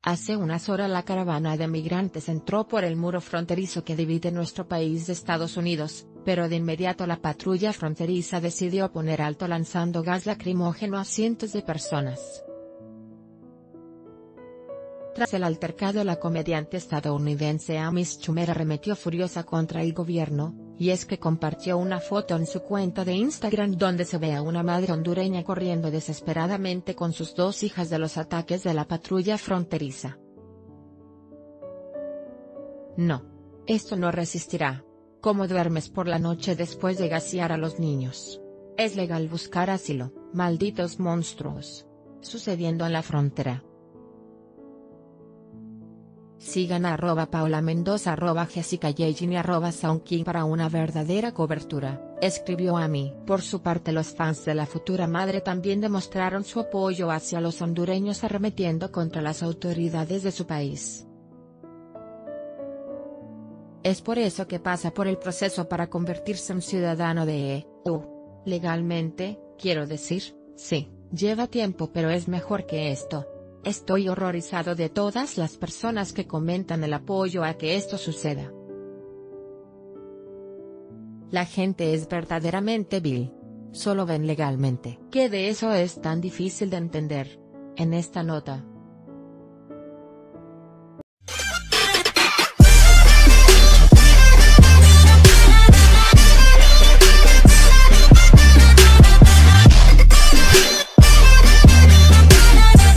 Hace unas horas la caravana de migrantes entró por el muro fronterizo que divide nuestro país de Estados Unidos, pero de inmediato la patrulla fronteriza decidió poner alto lanzando gas lacrimógeno a cientos de personas. Tras el altercado, la comediante estadounidense Amy Schumer arremetió furiosa contra el gobierno, y es que compartió una foto en su cuenta de Instagram donde se ve a una madre hondureña corriendo desesperadamente con sus dos hijas de los ataques de la patrulla fronteriza. No. Esto no resistirá. ¿Cómo duermes por la noche después de gasear a los niños? Es legal buscar asilo, malditos monstruos. Sucediendo en la frontera. Sigan a @PaulaMendoza, @JessicaYeijin y @SoundKing para una verdadera cobertura, escribió Amy. Por su parte, los fans de la futura madre también demostraron su apoyo hacia los hondureños arremetiendo contra las autoridades de su país. Es por eso que pasa por el proceso para convertirse en ciudadano de EU. Legalmente, quiero decir, sí, lleva tiempo, pero es mejor que esto. Estoy horrorizado de todas las personas que comentan el apoyo a que esto suceda. La gente es verdaderamente vil. Solo ven legalmente. ¿Qué de eso es tan difícil de entender? En esta nota,